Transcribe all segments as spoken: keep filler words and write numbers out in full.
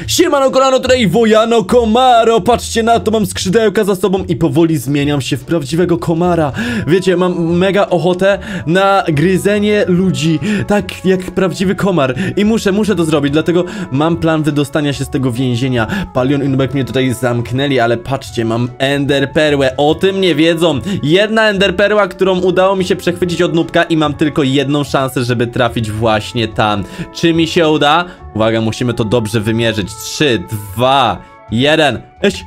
Siemano kolano, tutaj Wojano Komaro. Patrzcie na to, mam skrzydełka za sobą i powoli zmieniam się w prawdziwego komara. Wiecie, mam mega ochotę na gryzenie ludzi, tak jak prawdziwy komar. I muszę, muszę to zrobić, dlatego mam plan wydostania się z tego więzienia. Palion i Nubek mnie tutaj zamknęli, ale patrzcie, mam enderperłę. O tym nie wiedzą. Jedna enderperła, którą udało mi się przechwycić od Nubka i mam tylko jedną szansę, żeby trafić właśnie tam. Czy mi się uda? Uwaga, musimy to dobrze wymierzyć. Trzy, dwa, jeden. Eś!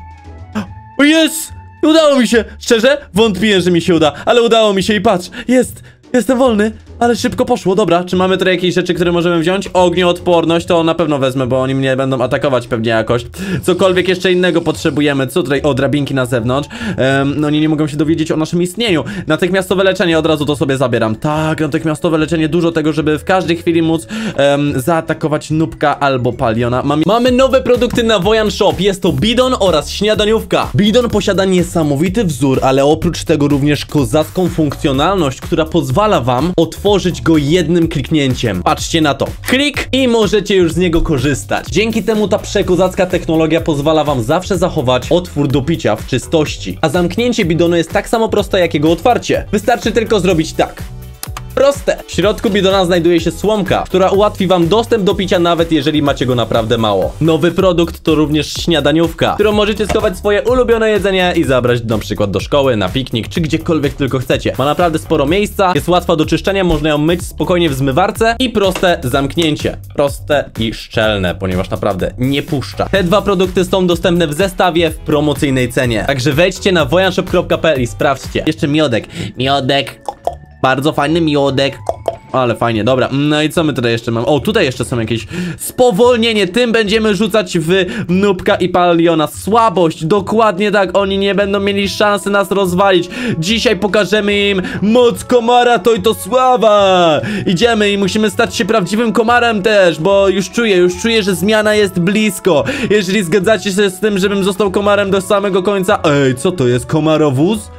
O, jest! Udało mi się! Szczerze? Wątpiłem, że mi się uda, ale udało mi się i patrz, jest! Jestem wolny, ale szybko poszło. Dobra, czy mamy tutaj jakieś rzeczy, które możemy wziąć? Ognioodporność, to na pewno wezmę, bo oni mnie będą atakować pewnie jakoś. Cokolwiek jeszcze innego potrzebujemy. Co tutaj? O, drabinki na zewnątrz. um, No oni nie mogą się dowiedzieć o naszym istnieniu. Natychmiastowe leczenie, od razu to sobie zabieram. Tak, natychmiastowe leczenie, dużo tego, żeby w każdej chwili móc um, zaatakować Nubka albo Paliona. Mam... Mamy nowe produkty na Wojan Shop. Jest to bidon oraz śniadaniówka. Bidon posiada niesamowity wzór, ale oprócz tego również kozacką funkcjonalność, która pozwala wam otworzyć go jednym kliknięciem. Patrzcie na to. Klik i możecie już z niego korzystać. Dzięki temu ta przekozacka technologia pozwala wam zawsze zachować otwór do picia w czystości. A zamknięcie bidonu jest tak samo proste jak jego otwarcie. Wystarczy tylko zrobić tak. Proste. W środku bidona znajduje się słomka, która ułatwi wam dostęp do picia, nawet jeżeli macie go naprawdę mało. Nowy produkt to również śniadaniówka, którą możecie schować swoje ulubione jedzenie i zabrać na przykład do szkoły, na piknik, czy gdziekolwiek tylko chcecie. Ma naprawdę sporo miejsca, jest łatwa do czyszczenia, można ją myć spokojnie w zmywarce i proste zamknięcie. Proste i szczelne, ponieważ naprawdę nie puszcza. Te dwa produkty są dostępne w zestawie w promocyjnej cenie. Także wejdźcie na wojanshop kropka p l i sprawdźcie. Jeszcze miodek. Miodek. Bardzo fajny miodek. Ale fajnie, dobra. No i co my tutaj jeszcze mamy? O, tutaj jeszcze są jakieś spowolnienie. Tym będziemy rzucać w Nubka i Paliona. Słabość, dokładnie tak. Oni nie będą mieli szansy nas rozwalić. Dzisiaj pokażemy im moc komara, to i to sława. Idziemy i musimy stać się prawdziwym komarem też, bo już czuję, już czuję, że zmiana jest blisko. Jeżeli zgadzacie się z tym, żebym został komarem do samego końca. Ej, co to jest? Komarowóz?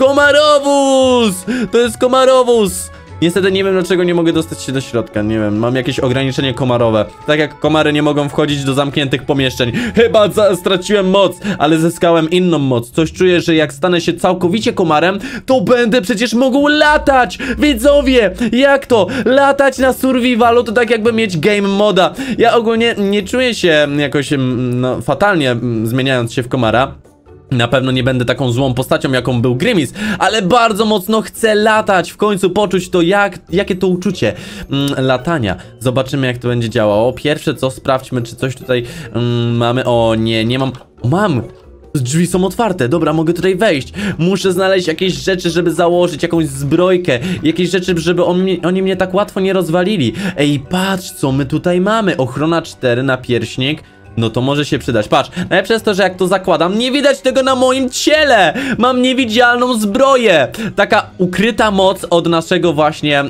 Komarowóz! To jest komarowóz! Niestety nie wiem, dlaczego nie mogę dostać się do środka. Nie wiem, mam jakieś ograniczenie komarowe. Tak jak komary nie mogą wchodzić do zamkniętych pomieszczeń. Chyba straciłem moc, ale zyskałem inną moc. Coś czuję, że jak stanę się całkowicie komarem, to będę przecież mógł latać! Widzowie! Jak to? Latać na survivalu to tak jakby mieć game moda. Ja ogólnie nie czuję się jakoś no, fatalnie zmieniając się w komara. Na pewno nie będę taką złą postacią, jaką był Grimis, ale bardzo mocno chcę latać, w końcu poczuć to, jak, jakie to uczucie mm, latania. Zobaczymy, jak to będzie działało. Pierwsze co, sprawdźmy, czy coś tutaj mm, mamy. O nie, nie mam. O, mam! Drzwi są otwarte, dobra, mogę tutaj wejść. Muszę znaleźć jakieś rzeczy, żeby założyć jakąś zbrojkę. Jakieś rzeczy, żeby on mnie, oni mnie tak łatwo nie rozwalili. Ej, patrz, co my tutaj mamy. Ochrona cztery na pierśnik. No to może się przydać. Patrz, najlepsze jest to, że jak to zakładam, nie widać tego na moim ciele. Mam niewidzialną zbroję. Taka ukryta moc od naszego właśnie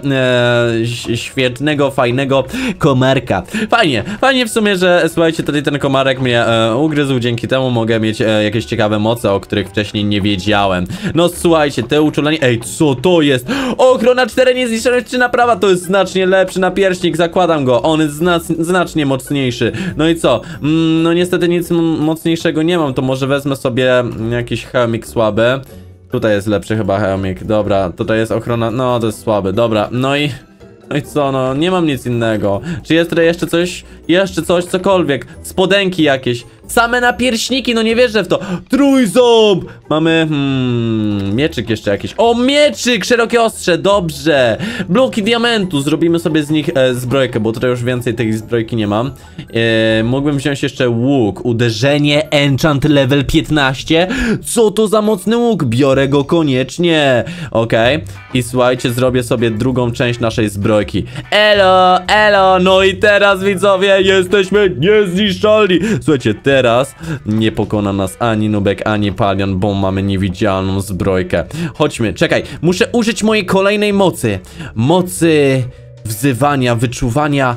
e, świetnego, fajnego komarka. Fajnie, fajnie w sumie, że słuchajcie, tutaj ten komarek mnie e, ugryzł. Dzięki temu mogę mieć e, jakieś ciekawe moce, o których wcześniej nie wiedziałem. No słuchajcie, te uczulenie... Ej, co to jest? Ochrona cztery, niezniszczalność czy naprawa. To jest znacznie lepszy napierśnik, zakładam go. On jest znac znacznie mocniejszy. No i co? No niestety nic mocniejszego nie mam, to może wezmę sobie jakiś hełmik słaby. Tutaj jest lepszy chyba hełmik, dobra, tutaj jest ochrona, no to jest słaby, dobra, no i... No i co, no nie mam nic innego. Czy jest tutaj jeszcze coś? Jeszcze coś, cokolwiek. Spodenki jakieś. Same napierśniki, no nie wierzę w to. Trójząb! Mamy, hmm, mieczyk jeszcze jakiś. O, mieczyk! Szerokie ostrze, dobrze. Bloki diamentu, zrobimy sobie z nich e, zbrojkę, bo tutaj już więcej tej zbrojki nie mam. e, Mógłbym wziąć jeszcze łuk. Uderzenie, enchant level piętnaście. Co to za mocny łuk? Biorę go koniecznie. Okej, okay. I słuchajcie, zrobię sobie drugą część naszej zbrojki. Elo, elo, no i teraz widzowie, jesteśmy niezniszczalni. Słuchajcie, teraz Teraz nie pokona nas ani Nubek, ani Palion, bo mamy niewidzialną zbrojkę. Chodźmy, czekaj, muszę użyć mojej kolejnej mocy. Mocy wzywania, wyczuwania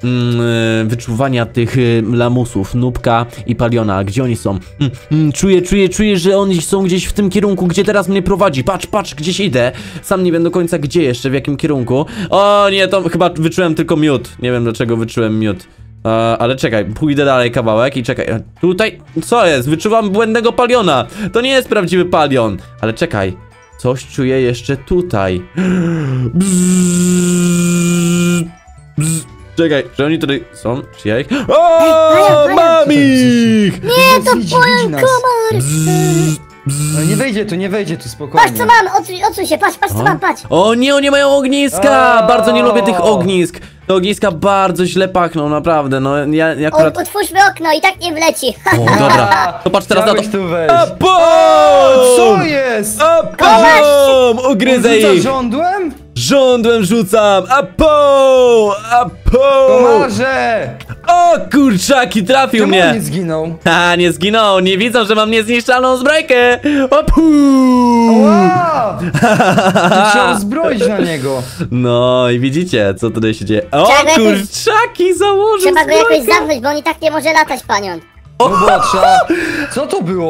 mm, Wyczuwania tych y, lamusów, Nubka i Paliona. Gdzie oni są? Mm, mm, czuję, czuję, czuję, że oni są gdzieś w tym kierunku, gdzie teraz mnie prowadzi. Patrz, patrz, gdzieś idę. Sam nie wiem do końca gdzie jeszcze, w jakim kierunku. O nie, to chyba wyczułem tylko miód. Nie wiem dlaczego wyczułem miód. E, ale czekaj, pójdę dalej kawałek i czekaj. e, Tutaj, co jest? Wyczuwam błędnego paliona. To nie jest prawdziwy palion. Ale czekaj, coś czuję jeszcze tutaj. Bzzz, bzzz. Czekaj, czy oni tutaj są? Czy ja ich... O, palion, mam ich! Nie, to Widzi- palion widzi nas. komar! No nie wejdzie tu, nie wejdzie tu, spokojnie. Patrz co mam, odsuń, odsuń się, patrz, patrz co mam, patrz! O nie, oni mają ogniska! O! Bardzo nie lubię tych ognisk. Te ogniska bardzo źle pachną, naprawdę. No ja, ja O, akurat... otwórzmy okno i tak nie wleci! O, dobra. To patrz teraz na to. Chciałeś tu wejść. A O, bum! co jest? A bum! Ugryzę Rzuca ich! żądłem? Rządłem rzucam! A pum! A pum! Komarze! O kurczaki, trafił Czemu on mnie! nie zginął? A, nie zginął, nie widzą, że mam niezniszczalną zbrojkę! O pum! Wow! Trzeba zbroić na niego. No i widzicie, co tutaj się dzieje. O Trzeba go jakoś- kurczaki, założył Trzeba go zbrojkę. jakoś zamknąć, bo on i tak nie może latać, panion! No bo trzeba... Co to było?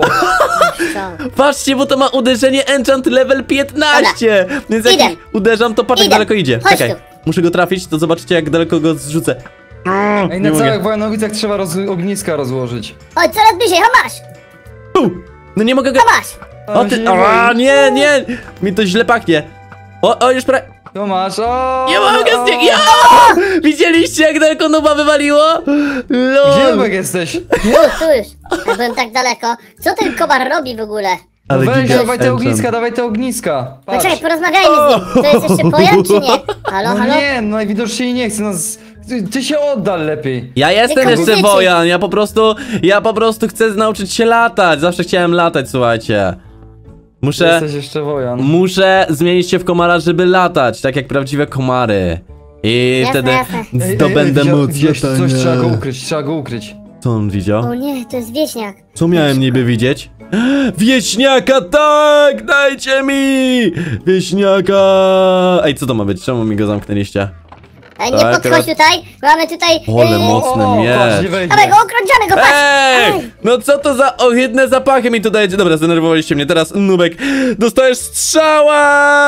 Co? Patrzcie, bo to ma uderzenie enchant level piętnaście! Więc jak Idę. uderzam, to patrz jak Idę. daleko idzie. Chodź Czekaj, tu. muszę go trafić, to zobaczycie jak daleko go zrzucę. Ej, Nie na mogę. całych Wojanowicach trzeba roz... ogniska rozłożyć. Oj, coraz bliżej, ho masz! Pu! No nie mogę go... Ho masz! O On się ty... nie A, boi. nie, nie! Mi to źle pachnie. O, o, już prawie... Tomasz, o! Nie mogę o. z niego... Ja! Widzieliście jak daleko nowa wywaliło? Gdzie Lol! Nubek jesteś? Tu, tu już! Ja byłem tak daleko. Co ten komar robi w ogóle? No Ale weź, giga dawaj te enchant. ogniska, dawaj te ogniska. Patrz. Poczekaj, porozmawiajmy z nim. To jest jeszcze pojan, czy nie? Halo, No halo? nie, no najwidoczniej nie chce nas... Ty, ty się oddal lepiej. Ja jestem Nie jeszcze kombinujcie. wojan, ja po prostu, ja po prostu chcę nauczyć się latać. Zawsze chciałem latać, słuchajcie. Muszę, Jesteś jeszcze wojan. muszę zmienić się w komara, żeby latać, tak jak prawdziwe komary. I Jasne, wtedy jasne. zdobędę widzia- moc widziałeś tu coś, latania. trzeba go ukryć, trzeba go ukryć. Co on widział? O nie, to jest wieśniak. Co miałem niby widzieć? Wieśniaka, tak! Dajcie mi! Wieśniaka! Ej, co to ma być? Czemu mi go zamknęliście? Ej, nie Tak, podchodź teraz- tutaj. Mamy tutaj... Ole yy, mocny O, miecz. patrz, nie wejdzie. Dawaj go, okrążamy go, patrz! Ej! Ej. No co to za ohydne zapachy mi tu dajecie? Dobra, zdenerwowaliście mnie. Teraz, Nubek, dostajesz strzała!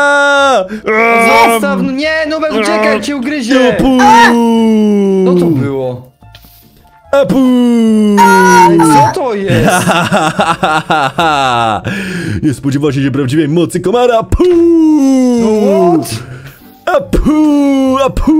Zostaw, no nie, Nubek, uciekaj, cię ugryzie! Pu! Co to było? A pu! Ej, co to jest? Nie spodziewacie się prawdziwej mocy komara! Pu! What? A pu! A pu!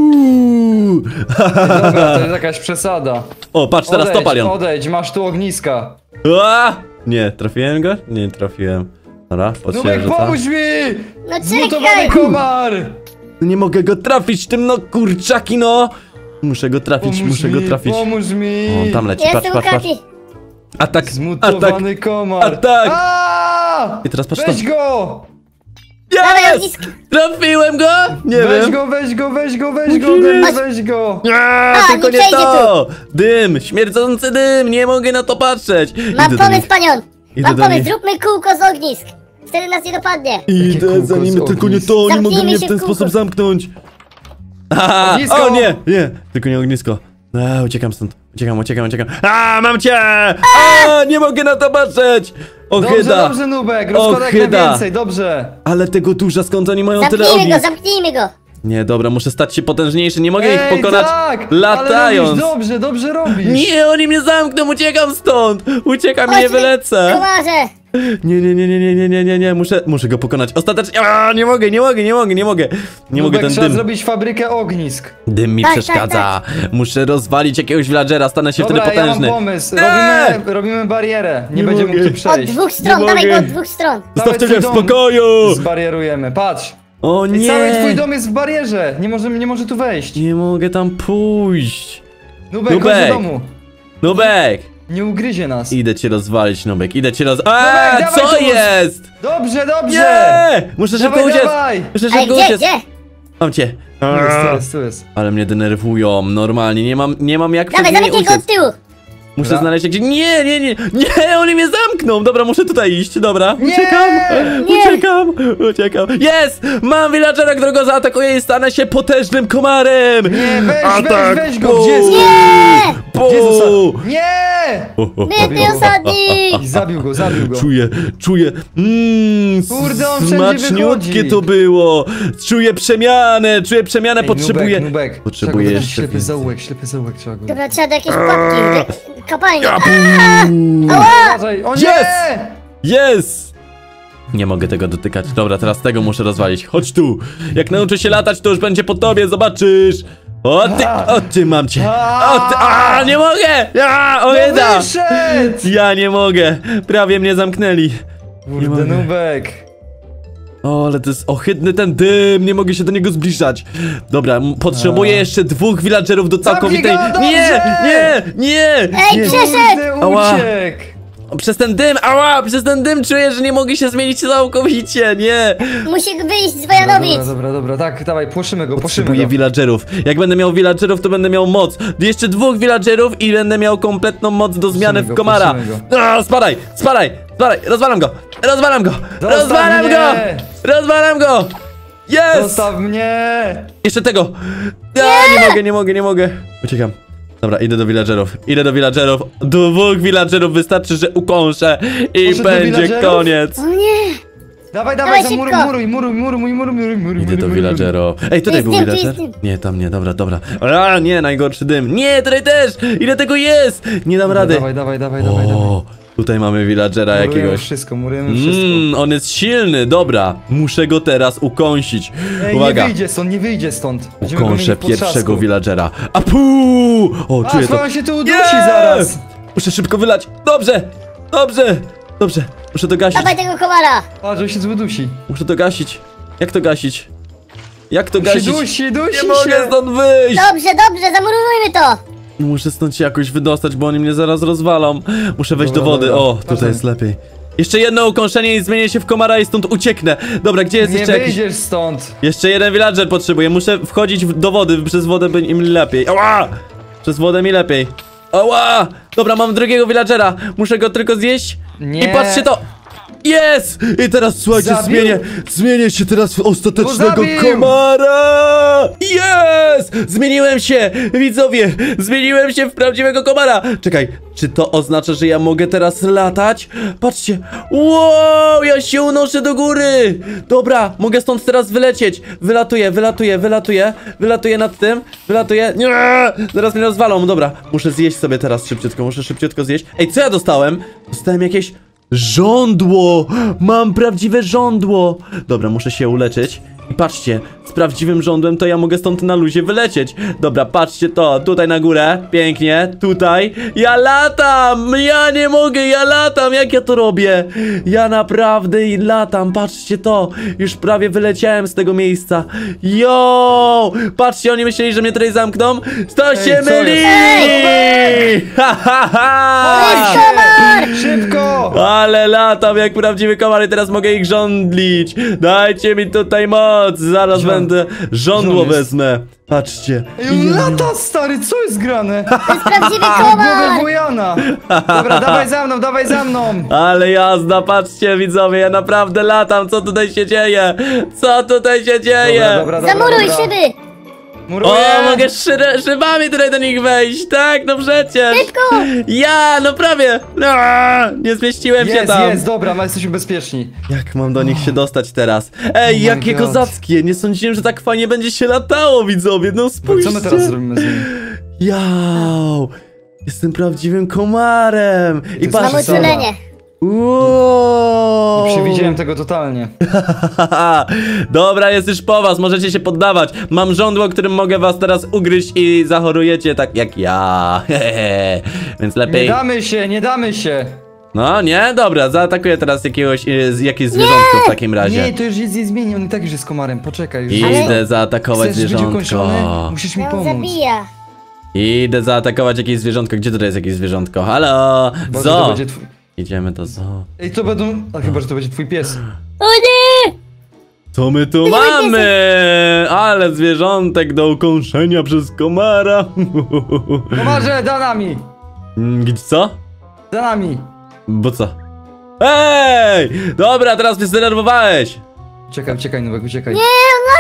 Dobra, to jest jakaś przesada. O, patrz, teraz to Odejdź, palion. odejdź, masz tu ogniska. A! Nie, trafiłem go? Nie trafiłem. Dobra, patrzcie, Nubek, rzuca. pomóż mi! No Zmutowany czekaj! komar! Nie mogę go trafić, tym no kurczaki no! Muszę go trafić, Pomóż muszę mi, go trafić. pomóż mi! O, tam leci, patrz, Jestem u patrz, patrz. Kaki. Atak, atak. Zmutowany komar! Atak! Aaaa! I teraz patrz Weź to. go! Dawaj Yes! ognisko. Trafiłem go? Nie Weź wiem. go, weź go, weź go, weź go, ode mnie, weź go! Nie, A, tylko nie nie przejdzie to! Dym, śmierdzący dym, nie mogę na to patrzeć. Mam Idę do pomysł, nich. panion! Idę Mam do pomysł, nich. zróbmy kółko z ognisk. Wtedy nas nie dopadnie. Idę kółko za z nim, tylko nie ognisk? to, nie mogę Zamknijmy mnie w się ten w kółko. sposób zamknąć. Aha, Ognisko! o nie, nie, tylko nie ognisko. A, uciekam stąd, uciekam, uciekam, uciekam. A, mam cię! A, nie mogę na to patrzeć! Dobrze, Ochyda! dobrze, Nubek, rozkładaj jak Ochyda. najwięcej, dobrze! Ale tego duża, skąd oni mają tyle Zamknijmy go, ognisk? zamknijmy go. Nie, dobra, muszę stać się potężniejszy, nie mogę Ej, ich pokonać tak, latając. Ale robisz dobrze, dobrze robisz! Nie, oni mnie zamkną, uciekam stąd! Uciekam i nie Chodźmy, wylecę! Komarze. Nie, nie, nie, nie, nie, nie, nie, nie, nie, muszę, muszę go pokonać. Ostatecznie, a, nie mogę, nie mogę, nie mogę, nie mogę. Nie mogę Nubek, ten trzeba dym. zrobić fabrykę ognisk. Dym mi Tak, przeszkadza. Muszę rozwalić jakiegoś villagera, stanę się Dobra, wtedy ja mam potężny. pomysł, Nie! robimy, robimy barierę, nie, Nie będzie mogę. mógł tu Od przejść. dwóch stron, Nie dawaj go mogę. od dwóch stron. Zostawcie Cały mnie w twój dom spokoju! Zbarierujemy, patrz! O I cały twój nie! dom jest w barierze, nie może, nie może tu wejść. Nie mogę tam pójść. Nubek, chodź Nubek. do domu. Nubek! Nie ugryzie nas. Idę cię rozwalić, Nubek, idę cię roz... A, Nubek, dawaj co tu! jest? Dobrze, dobrze! Nie! Muszę szybko Dawaj, uciec! dawaj! Muszę Ej, szybko gdzie, uciec! gdzie? Mam cię! Tu jest, tu jest, tu jest. Ale mnie denerwują, normalnie, nie mam, nie mam jak Dawaj, przed nimi zamknij go uciec. od tyłu. Muszę Dobra. znaleźć gdzie... Nie, nie, nie, nie, oni mnie zamkną! Dobra, muszę tutaj iść, dobra. Nie! Uciekam, Nie! uciekam, uciekam. Jest! Mam villagera, którego zaatakuję i stanę się potężnym komarem! Nie, weź, Atak! weź, weź go, gdzie jest? Nie! Pu! Gdzie jest osadnik? Nie! Biedny osadnik! I zabił go, zabił go. Czuję, czuję. Mmm, Kurde, on wszędzie smaczniutkie wychodzi. to było. Czuję przemianę, czuję przemianę, Ej, potrzebuję. Nubek, nubek. Potrzebuję Trzeba go dać jeszcze ślepy więcej. zaułek, ślepy zaułek trzeba go. Dobra, trzeba do jakiejś pułapki. Kopalnia. Uważaj, o nie! Jest! Jest! Nie mogę tego dotykać. Dobra, teraz tego muszę rozwalić. Chodź tu. Jak nauczę się latać, to już będzie po tobie, zobaczysz. O ty, o ty mam cię. O ty, a, nie mogę! A, o No jeda! wyszedł! Ja nie mogę. Prawie mnie zamknęli. Nie mogę. Kurde, nubek. O, ale to jest ohydny ten dym, nie mogę się do niego zbliżać. Dobra, m- potrzebuję A. jeszcze dwóch villagerów do całkowitej... Zabij go, Nie, dobrze! nie, nie! Ej, nie. przeszedł! Kurde, Ała. uciekł. Przez ten dym, ała, przez ten dym czuję, że nie mogę się zmienić całkowicie, nie! Musi wyjść z Dobra, Wojanowic. dobra, dobra, tak, dawaj, płoszymy go, płoszymy Potrzebuję go. villagerów. Jak będę miał villagerów, to będę miał moc. Jeszcze dwóch villagerów i będę miał kompletną moc do zmiany Puszymy w go, komara. puszymy A, spadaj, spadaj, spadaj, rozwalam go, rozwalam go, Zostaw rozwalam mnie! go, rozwalam go! Jest! Zostaw mnie! Jeszcze tego! Ja nie mogę, nie mogę, nie mogę. Uciekam. Dobra, idę do villagerów. Idę do villagerów. Dwóch villagerów wystarczy, że ukąszę i Poszedł do będzie villagerów? koniec. O nie! Dawaj, Dawaj, dawaj, zamuruj, szybko. muruj, muruj, muruj, muruj, muruj, muruj, muruj, Idę do muruj, muruj. villagerów. Ej, tutaj jest był dym, tu villager? jest dym. Nie, tam nie, dobra, dobra. A, nie, najgorszy dym. Nie, tutaj też! Ile tego jest? Nie dam rady. Dawaj, dawaj, dawaj, dawaj, dawaj. O, tutaj mamy villagera Murujemy jakiegoś. wszystko, murujemy wszystko. Mmm, on jest silny, dobra. Muszę go teraz ukąsić. Ej, Uwaga. nie wyjdzie stąd, nie wyjdzie stąd. Będziemy go mieli Ukąszę w potrzasku. pierwszego villagera. A puu! O, A, czuję to. on się tu udusi Nie! zaraz. Muszę szybko wylać. Dobrze! Dobrze! Dobrze, muszę to gasić. Dawaj tego komara. A, że się udusi. Muszę to gasić. Jak to gasić? Jak to Się gasić? dusi, dusi Nie mogę się. stąd wyjść! Dobrze, dobrze, zamurujmy to. Muszę stąd się jakoś wydostać, bo oni mnie zaraz rozwalą. Muszę wejść Dobra, do wody. dobra. O, tutaj Ważne. jest lepiej. Jeszcze jedno ukąszenie i zmienię się w komara i stąd ucieknę. Dobra, gdzie jest Nie jeszcze jakiś... wyjdziesz stąd. Jeszcze jeden villager potrzebuję. Muszę wchodzić w- do wody. Przez wodę by im lepiej. Ała! Przez wodę mi lepiej. Ała! Dobra, mam drugiego villagera. Muszę go tylko zjeść. Nie. I patrzcie to! Jest! I teraz słuchajcie, Zabił? zmienię, zmienię się teraz w ostatecznego zabił! komara! Jest! Zmieniłem się! Widzowie! Zmieniłem się w prawdziwego komara! Czekaj, czy to oznacza, że ja mogę teraz latać? Patrzcie! Wow! Ja się unoszę do góry! Dobra, mogę stąd teraz wylecieć! Wylatuję, wylatuję, wylatuję, wylatuję nad tym, wylatuję. Nie! Zaraz mnie rozwalą, dobra. Muszę zjeść sobie teraz szybciutko, muszę szybciutko zjeść. Ej, co ja dostałem? Dostałem jakieś... Żądło! Mam prawdziwe żądło! Dobra, muszę się uleczyć. I patrzcie, z prawdziwym żądłem to ja mogę stąd na luzie wylecieć. Dobra, patrzcie to, tutaj na górę, pięknie, tutaj. Ja latam! Ja nie mogę, ja latam! Jak ja to robię? Ja naprawdę i latam, patrzcie to. Już prawie wyleciałem z tego miejsca. Yo! Patrzcie, oni myśleli, że mnie tutaj zamkną. To Ej, się co myli! jest? Ha, ha, ha! Ej, komar! Szybko! Ale latam jak prawdziwy komar i teraz mogę ich żądlić. Dajcie mi tutaj moc. Zaraz Żon- będę żądło żon jest. wezmę. Patrzcie. Ej, on lata, stary, co jest grane? To jest prawdziwy Głowę komar. Wojana! Dobra, dawaj za mną, dawaj za mną! Ale jazda, patrzcie widzowie, ja naprawdę latam. Co tutaj się dzieje? Co tutaj się dzieje? Dobra, dobra, dobra, Zamuruj dobra. szyby. Muruję! O, mogę szy szybami tutaj do nich wejść. Tak, no przecież. Szybko. Ja, no prawie. No, nie zmieściłem się Jest, tam. jest, dobra, my jesteśmy bezpieczni. Jak mam do nich się dostać teraz? Ej, Oh my jakie God. kozackie! Nie sądziłem, że tak fajnie będzie się latało, widzowie, no Bo spójrzcie! co my teraz zrobimy z nim? Jau! Jestem prawdziwym komarem! I jest Mam patrzcie! przesada. uczulenie. Wow! Nie przewidziałem tego totalnie. Dobra, jest już po was, możecie się poddawać. Mam żądło, którym mogę was teraz ugryźć i zachorujecie tak jak ja. Więc Nie lepiej... damy się, nie damy się! No nie? Dobra, zaatakuję teraz jakiegoś, y, z- jakieś zwierzątko w takim razie. Nie, to już jest nie zmieni, on i tak już jest komarem, poczekaj już. Idę zaatakować Chcesz być ukończony? zwierzątko. Musisz mi On pomóc. zabija. Idę zaatakować jakieś zwierzątko. Gdzie tutaj jest jakieś zwierzątko? Halo! Boże, to Zo! będzie twój... Idziemy do zoo. Ej, to będą... A chyba, że to będzie twój pies. O nie! Co my tu mamy? Ale zwierzątek do ukąszenia przez komara. Komarze, za nami! Mm, Gdzie co? Za nami! Bo co? Ej! Dobra, teraz mnie zdenerwowałeś. Uciekaj, uciekaj, Nowek, uciekaj. Nie, on lata!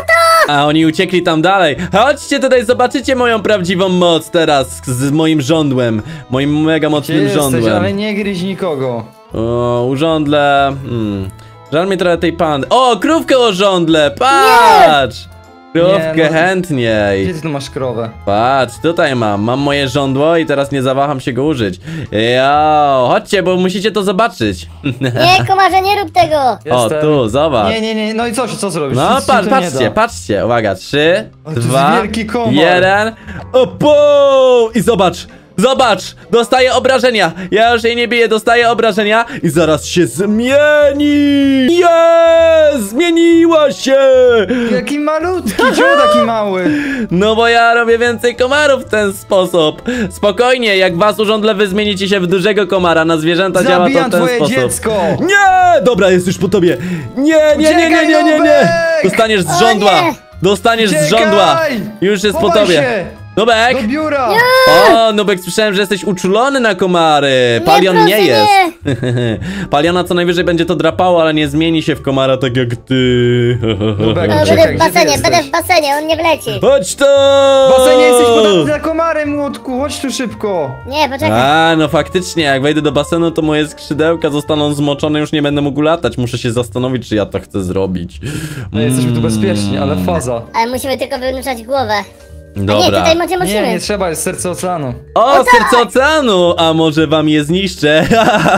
A oni uciekli tam dalej. Chodźcie tutaj, zobaczycie moją prawdziwą moc teraz z moim żądłem. Moim mega Gdzie mocnym jesteś, żądłem. ale nie gryź nikogo. O, urządle. Hmm. Żal mi trochę tej pandy. O, krówkę o żądle, patrz! Krówkę Nie, no. chętniej. Gdzie ty tu masz krowę? Patrz, tutaj mam. Mam moje żądło i teraz nie zawaham się go użyć. Jo, chodźcie, bo musicie to zobaczyć. Nie, komarze, nie rób tego! O, Jestem. tu, zobacz. Nie, nie, nie, no i co, co zrobisz? No Nic ci patrz, to nie patrzcie, da. patrzcie, uwaga, trzy, O, to jest dwa, wielki komar. jeden, opo! I zobacz, zobacz, dostaje obrażenia, ja już jej nie biję, dostaję obrażenia i zaraz się zmieni! Jest! Zmieniła się! Jaki malutki, czemu taki mały? No bo ja robię więcej komarów w ten sposób. Spokojnie, jak was urządle wy zmienicie się w dużego komara, na zwierzęta działa to w Zabijam ten twoje sposób. dziecko! Nie! Dobra, jest już po tobie. Nie, nie, nie, nie, nie, nie, nie. Dostaniesz z O żądła. nie! Dostaniesz z Uciekaj! żądła. Już jest po Chowaj tobie. się! Nubek! Do biura! O, Nubek, słyszałem, że jesteś uczulony na komary. Palion nie proszę, jest. Paliona co najwyżej będzie to drapało, ale nie zmieni się w komara tak jak ty. Nubek, No, Czekaj, będę w gdzie ty basenie, jesteś? będę w basenie, on nie wleci. Chodź to! W basenie jesteś podatny na komary, młotku, chodź tu szybko! Nie, poczekaj. A, no faktycznie, jak wejdę do basenu, to moje skrzydełka zostaną zmoczone, już nie będę mógł latać. Muszę się zastanowić, czy ja to chcę zrobić. No jesteśmy tu Mm. bezpieczni, ale faza. Ale musimy tylko wynurzać głowę. A nie, Dobra. tutaj macie Nie, musimy. nie trzeba, jest serce oceanu. O, tak! serce oceanu! A może wam je zniszczę?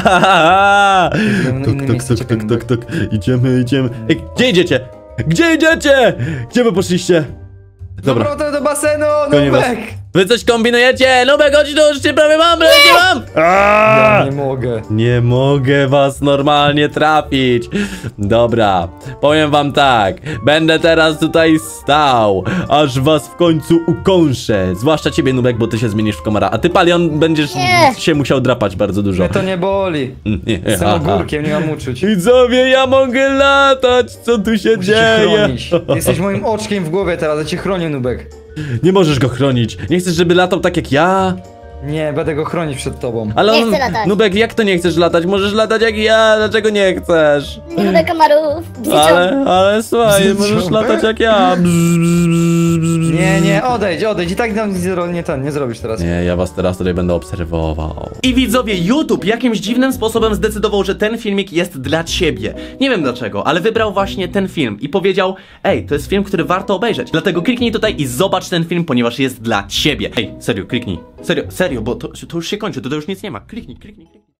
inne Tok, miejsce, tok, tok, czekaj, tok, tok, tok. Idziemy, idziemy. Ej, gdzie idziecie? Gdzie idziecie? Gdzie wy poszliście? Dobra, Dobra, do basenu, gonię was. Nubek! Wy coś kombinujecie? Nubek, chodź tu, już cię prawie mam, prawie cię mam! Ja nie mogę. Nie mogę was normalnie trafić. Dobra, powiem wam tak. Będę teraz tutaj stał, aż was w końcu ukąszę. Zwłaszcza ciebie, Nubek, bo ty się zmienisz w komara. A ty, Palion, będziesz Nie. się musiał drapać bardzo dużo. Mnie to nie boli. Nie, Jestem aha. ogórkiem, nie mam uczuć. Widzowie, ja mogę latać! Co tu się Muszę cię dzieje? chronić. Jesteś moim oczkiem w głowie teraz, ja cię chronię, Nubek. Nie możesz go chronić. Nie chcesz, żeby latał tak jak ja? Nie, będę go chronić przed tobą. Ale Nie on... chcę latać. Nubek, jak to nie chcesz latać? Możesz latać jak ja, dlaczego nie chcesz? Nie lubię komarów. Bzyczą. Ale, ale słuchaj, Bzyczą. możesz latać jak ja. Bzz, bzz, bzz, bzz, bzz. Nie, nie, odejdź, odejdź. I tak nam nic nie, nie, ten, nie zrobisz teraz. Nie, ja was teraz tutaj będę obserwował. I widzowie, YouTube jakimś dziwnym sposobem zdecydował, że ten filmik jest dla ciebie. Nie wiem dlaczego, ale wybrał właśnie ten film i powiedział: ej, to jest film, który warto obejrzeć. Dlatego kliknij tutaj i zobacz ten film, ponieważ jest dla ciebie. Ej, serio, kliknij. Serio, serio, bo to, to już się kończy, to, to już nic nie ma. Kliknij, kliknij, kliknij.